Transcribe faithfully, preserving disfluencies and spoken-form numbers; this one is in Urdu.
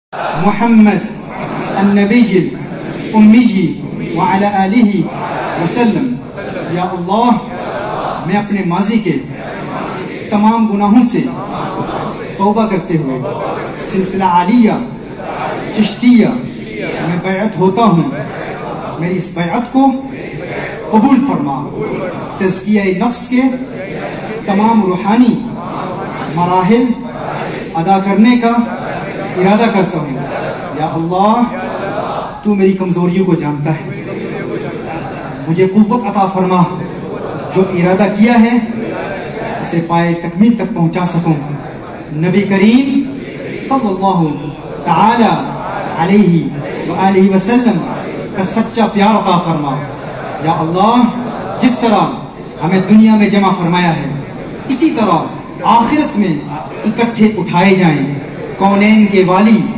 محمد النبی امی وعلی آلہ وسلم۔ یا اللہ میں اپنے ماضی کے تمام گناہوں سے توبہ کرتے ہوئے سلسلہ عالیہ چشتیہ میں بیعت ہوتا ہوں، میری اس بیعت کو قبول فرما۔ تزکیہ نفس کے تمام روحانی مراحل ادا کرنے کا ارادہ کرتا ہوں۔ یا اللہ تو میری کمزوریوں کو جانتا ہے، مجھے قوت عطا فرما، جو ارادہ کیا ہے اسے پائے تکمیل تک پہنچا سکوں۔ نبی کریم صلی اللہ تعالی علیہ وآلہ وسلم کا سچا پیار عطا فرما۔ یا اللہ جس طرح ہمیں دنیا میں جمع فرمایا ہے اسی طرح آخرت میں اکٹھے اٹھائے جائیں۔ کونین کے والی